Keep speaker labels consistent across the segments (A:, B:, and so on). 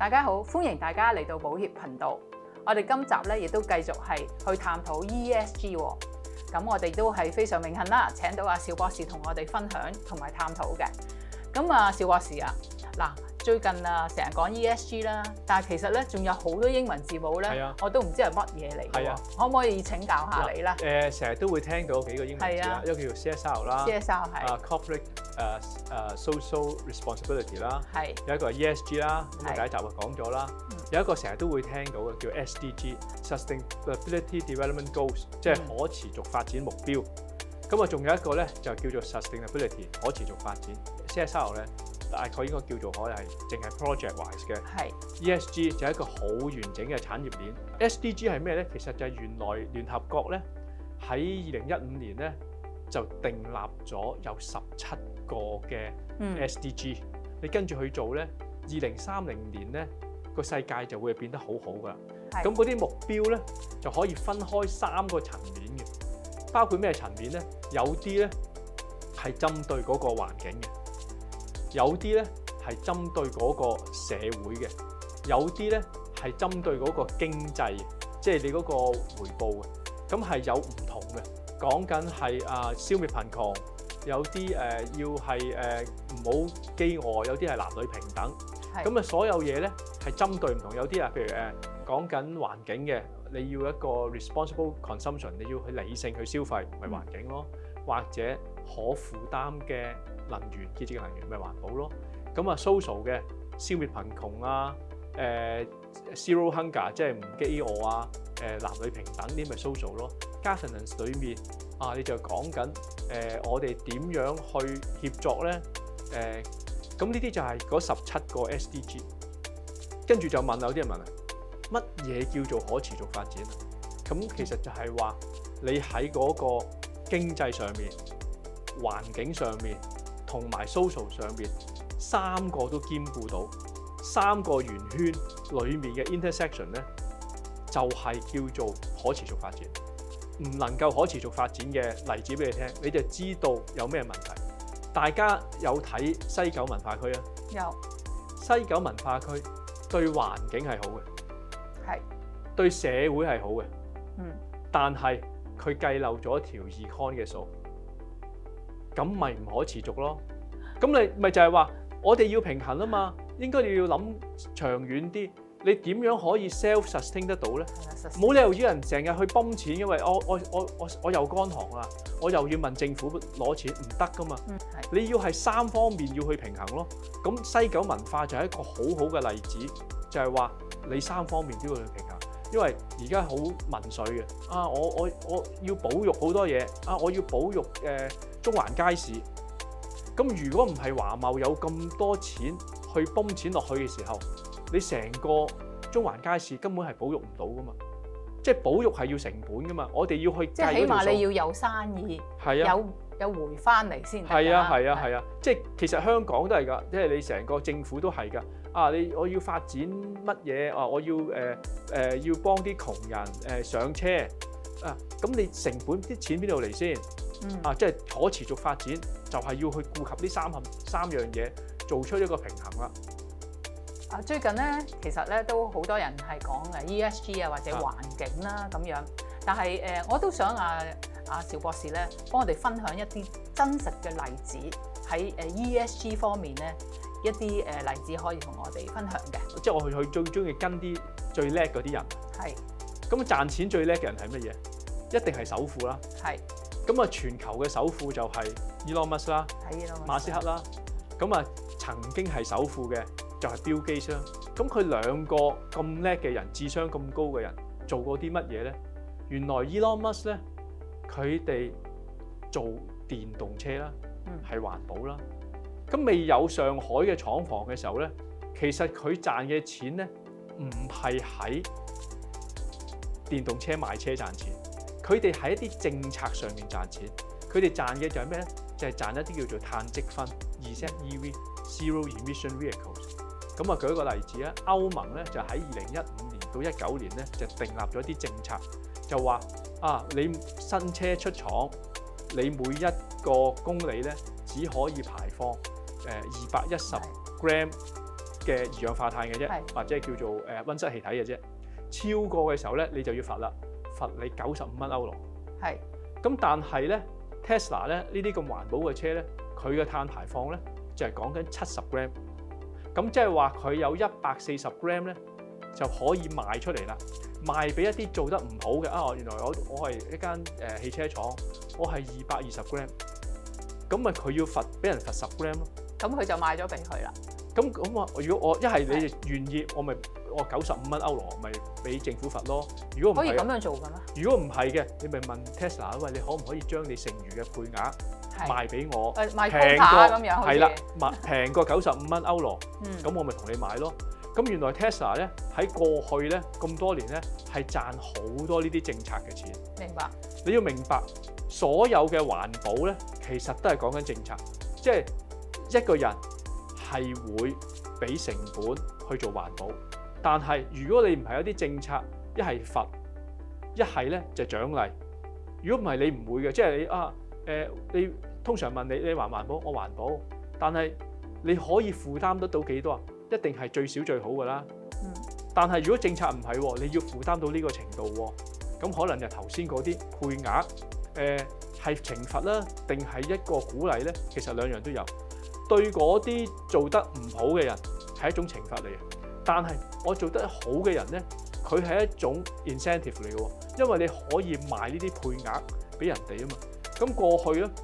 A: 大家好，歡迎大家嚟到寶協頻道。我哋今集咧亦都繼續係去探討 ESG 喎。咁我哋都係非常榮幸啦，請到阿邵博士同我哋分享同埋探討嘅。咁啊，邵博士啊，嗱，最近啊成日講 ESG 啦，但係其實咧仲有好多英文字母咧，我都唔知係乜嘢嚟嘅。可唔可以請教下你咧？
B: 成日都會聽到幾個英文字啦，一個叫做 CSR 啦
A: ，CSR 係
B: corporate social responsibility 啦，有一個係 ESG 啦，咁啊第一集就講咗啦。有一個成日都會聽到嘅叫 SDG Sustainability Development Goals， 即係可持續發展目標。咁啊，仲有一個咧就叫做 Sustainability 可持續發展 CSR 咧。大概應該叫做可能係淨係 project wise 嘅。ESG 就係一個好完整嘅產業鏈。SDG 係咩咧？其實就係原來聯合國咧喺2015年咧就訂立咗有17個嘅 SDG。你跟住去做咧，2030年咧個世界就會變得好好㗎。咁嗰啲目標咧就可以分開3個層面嘅，包括咩層面咧？有啲咧係針對嗰個環境嘅。有啲咧係針對嗰個社會嘅，有啲咧係針對嗰個經濟，即係你嗰個回報嘅。咁係有唔同嘅，講緊係消滅貧窮，有啲要係唔好飢餓，有啲係男女平等。咁啊，所有嘢咧係針對唔同，有啲譬如講緊環境嘅，你要一個 responsible consumption， 你要去理性去消費，咪環境咯，或者可負擔嘅能源，潔淨能源咪環保咯。咁啊 social 嘅消滅貧窮啊，zero hunger 即係唔飢餓啊，男女平等呢咪 social 咯。governance 裏面你就講緊我哋點樣去協作咧？咁呢啲就係嗰17個 SDG。跟住就問有啲人問啊，乜嘢叫做可持續發展？咁其實就係話你喺嗰個經濟上面、環境上面同埋 social 上面3個都兼顧到，3個圓圈裡面嘅 intersection 咧，就係叫做可持續發展。唔能夠可持續發展嘅例子俾你聽，你就知道有咩問題。大家有睇西九文化區啊？
A: 有。
B: 西九文化區對環境係好嘅，對社會係好嘅，但係佢計漏咗條 econ 嘅數。咁咪唔可持續咯？咁你咪就係話我哋要平衡啊嘛，應該你要諗長遠啲，你點樣可以 self-sustain 得到咧？冇理由要人成日去泵錢，因為我又乾塘啦，我又要問政府攞錢，唔得噶嘛。你要係3方面要去平衡咯。咁西九文化就係一個好好嘅例子，就係話你3方面都要去平衡。因為而家好民粹嘅我要保育好多嘢我要保育中環街市。咁如果唔係華懋有咁多錢去泵錢落去嘅時候，你成個中環街市根本係保育唔到噶嘛。即係保育係要成本噶嘛，我哋要去計嗰條數。即係起碼你要有生意，有回翻嚟先得㗎。係啊，即係其實香港都係㗎，即係你成個政府都係㗎。我要發展乜嘢我要要幫啲窮人上車咁你成本啲錢邊度嚟先？即係可持續發展就係要去顧及呢三樣嘢，做出一個平衡啦。
A: 最近咧，其實咧都好多人係講ESG或者環境啦咁樣，但係我都想邵博士咧幫我哋分享一啲真實嘅例子喺ESG 方面咧。一啲例子可以同我哋分享嘅，
B: 即係我最中意跟啲最叻嗰啲人。咁賺錢最叻嘅人係乜嘢？一定係首富啦。咁全球嘅首富就係 Elon Musk 啦，馬斯克啦。咁曾經係首富嘅就係 Bill Gates 啦。咁佢2個咁叻嘅人，智商咁高嘅人，做過啲乜嘢咧？原來 Elon Musk 咧，佢哋做電動車啦，係環保啦。咁未有上海嘅廠房嘅時候咧，其實佢賺嘅錢咧唔係喺電動車賣車賺錢，佢哋喺一啲政策上面賺錢。佢哋賺嘅就係咩咧？就係賺一啲叫做碳積分 （ZEV Zero Emission Vehicles）。咁舉一個例子啊，歐盟咧就喺2015年到19年咧就訂立咗一啲政策，就話你新車出廠，你每1個公里咧只可以排放210 gram 嘅二氧化碳嘅啫，或者叫做溫室氣體嘅啫。超過嘅時候咧，你就要罰啦，罰你95蚊歐羅。
A: 係。
B: 咁但係咧 Tesla 咧呢啲咁環保嘅車咧，佢嘅碳排放咧就係講緊70 gram。咁即係話佢有140 gram 咧就可以賣出嚟啦，賣俾一啲做得唔好嘅啊！原來我係一間汽車廠，我係220 gram， 咁咪佢要俾人罰10 gram 咯。
A: 咁佢就賣咗俾佢啦。
B: 咁啊，如果我一係你願意，我95蚊歐羅咪俾政府罰咯。如果唔係，
A: 可以咁樣做嘅咩？
B: 如果唔係嘅，你咪問 Tesla 喂，你可唔可以將你剩餘嘅配額賣俾我？
A: 賣 quota 咁樣，
B: 係啦，平過95蚊歐羅，咁我咪同你買咯。咁原來 Tesla 咧喺過去咧咁多年咧係賺好多呢啲政策嘅錢。
A: 明白。
B: 你要明白，所有嘅環保咧其實都係講緊政策，即係一個人係會俾成本去做環保，但係如果你唔係有啲政策，一係罰，一係咧就獎勵。如果唔係你唔會嘅，即係你你通常問你環唔環保，我環保，但係你可以負擔得到幾多啊？一定係最少最好㗎啦。但係如果政策唔係喎，你要負擔到呢個程度喎，咁可能就頭先嗰啲配額係懲罰啦，定係一個鼓勵咧？其實兩樣都有。對嗰啲做得唔好嘅人係一種懲罰嚟嘅，但係我做得好嘅人咧，佢係一種 incentive 嚟嘅喎，因為你可以賣呢啲配額俾人哋啊嘛。咁過去咧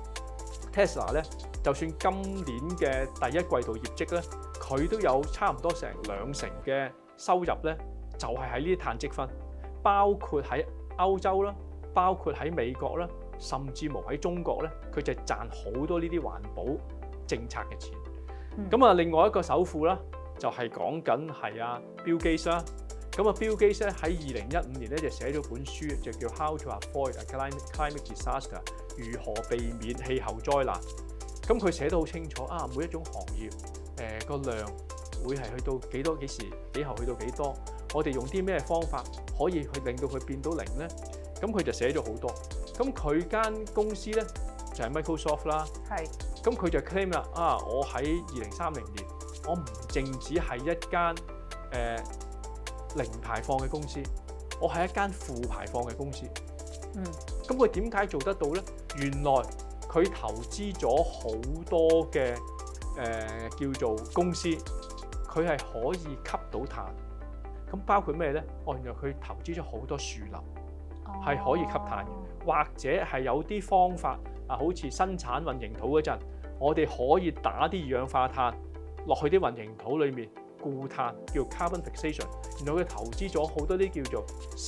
B: Tesla 咧，就算今年嘅第一季度業績咧，佢都有差唔多成20%嘅收入咧，就係喺呢啲碳積分，包括喺歐洲啦，包括喺美國啦，甚至乎喺中國咧，佢就賺好多呢啲環保政策嘅錢。咁另外一個首富啦，就係講緊係阿 Bill Gates 啦。咁Bill Gates 咧喺2015年咧就寫咗本書，就叫 How to Avoid a Climate Disaster， 如何避免氣候災難。咁佢寫得好清楚啊，每一種行業個量會係去到幾多、幾時、幾後去到幾多，我哋用啲咩方法可以去令到佢變到零咧？咁佢就寫咗好多。咁佢間公司咧就係 Microsoft 啦。係。咁佢就 claim 啦，我喺2030年，我唔淨止係一間零排放嘅公司，我係一間負排放嘅公司。咁佢點解做得到咧？原來佢投資咗好多嘅叫做公司，佢係可以吸到碳。咁包括咩咧？原來佢投資咗好多樹林，係可以吸碳嘅，或者係有啲方法。好似生產混凝土嗰陣，我哋可以打啲二氧化碳落去啲混凝土裏面固碳，叫 carbon fixation。然後佢投資咗好多啲叫做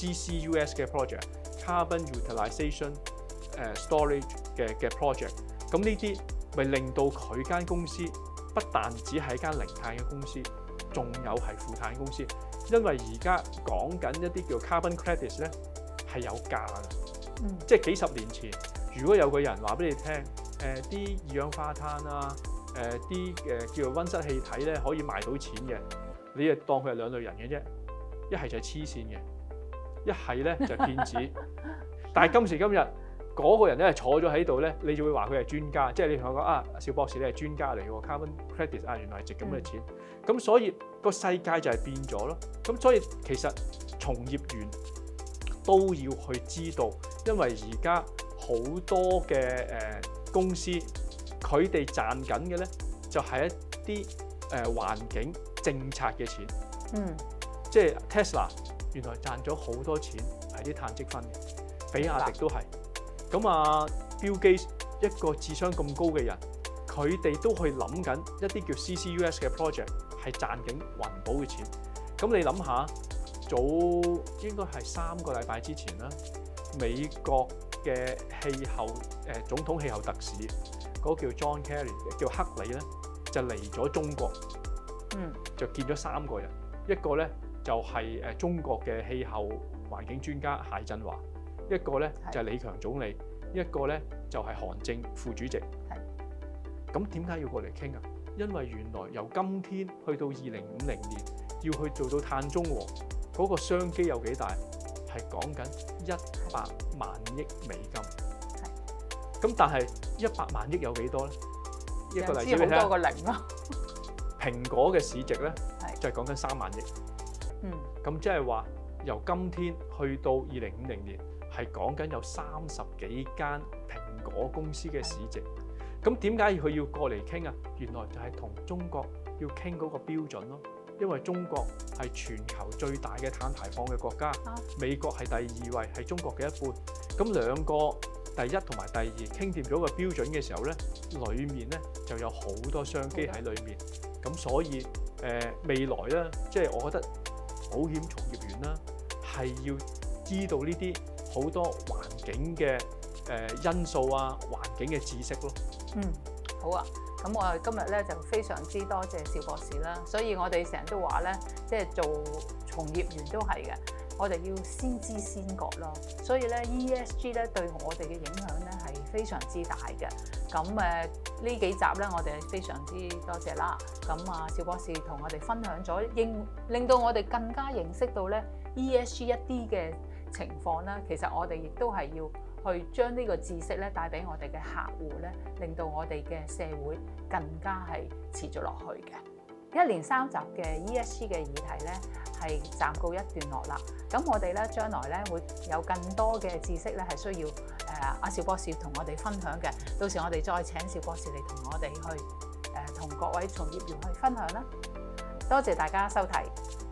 B: CCUS 嘅 project，carbon utilization storage 嘅 project。咁呢啲咪令到佢間公司不但只係間零碳嘅公司，仲有係負碳公司。因為而家講緊一啲叫 carbon credits 咧係有價嘅，即係幾十年前。如果有個人話俾你聽，啲二氧化碳啊，啲叫做溫室氣體咧可以賣到錢嘅，你就當佢係兩類人嘅啫，一係就係黐線嘅，一係咧就係騙子。但係今時今日嗰個人咧坐咗喺度咧，你就會話佢係專家，即係你同我講邵博士你係專家嚟喎 ，carbon credit 原來係值咁嘅錢。咁所以個世界就係變咗咯。咁所以其實從業員都要去知道，因為而家好多嘅公司，佢哋賺緊嘅咧就係一啲環境政策嘅錢。即係 Tesla 原來賺咗好多錢係啲碳積分嘅，比亞迪都係。咁Bill Gates 一個智商咁高嘅人，佢哋都去諗緊一啲叫 CCUS 嘅 project 係賺緊環保嘅錢。咁你諗下，早應該係3個禮拜之前啦，美國嘅氣候總統氣候特使嗰個叫 John Kerry 叫克里咧，就嚟咗中國，就見咗3個人，一個咧就係中國嘅氣候環境專家謝振華，一個咧就係李強總理，一個咧就係韓正副主席。咁點解要過嚟傾啊？因為原來由今天去到2050年要去做到碳中和，嗰個商機有幾大？係講緊100萬億美金。咁但係100萬億有幾多咧？一個例子俾你聽。多個零咯。蘋果嘅市值咧就係講緊3萬億。
A: 嗯。
B: 咁即係話由今天去到2050年，係講緊有30幾間蘋果公司嘅市值。咁點解佢要過嚟傾啊？原來就係同中國要傾嗰個標準咯。因為中國係全球最大嘅碳排放嘅國家，美國係第2位，係中國嘅1半。咁兩個第一同埋第二傾掂咗個標準嘅時候咧，裡面咧就有好多商機喺裡面。咁所以未來咧，即係我覺得保險從業員啦，係要知道呢啲好多環境嘅因素啊，環境嘅知識咯。
A: 好啊。咁我哋今日咧就非常之多謝邵博士啦，所以我哋成日都話咧，即係做從業員都係嘅，我哋要先知先覺咯。所以咧 ESG 咧對我哋嘅影響咧係非常之大嘅。咁呢幾集咧我哋係非常之多謝啦。咁啊邵博士同我哋分享咗，令到我哋更加認識到咧 ESG 一啲嘅情況啦。其實我哋亦都係要去將呢個知識咧帶俾我哋嘅客戶咧，令到我哋嘅社會更加係持續落去嘅。1連3集嘅 ESG 嘅議題咧係暫告一段落啦。咁我哋咧將來咧會有更多嘅知識咧係需要阿邵博士同我哋分享嘅。到時我哋再請邵博士嚟同我哋去同各位從業員去分享啦。多謝大家收睇。